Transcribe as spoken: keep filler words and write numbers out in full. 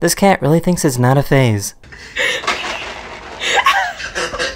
This cat really thinks it's not a phase.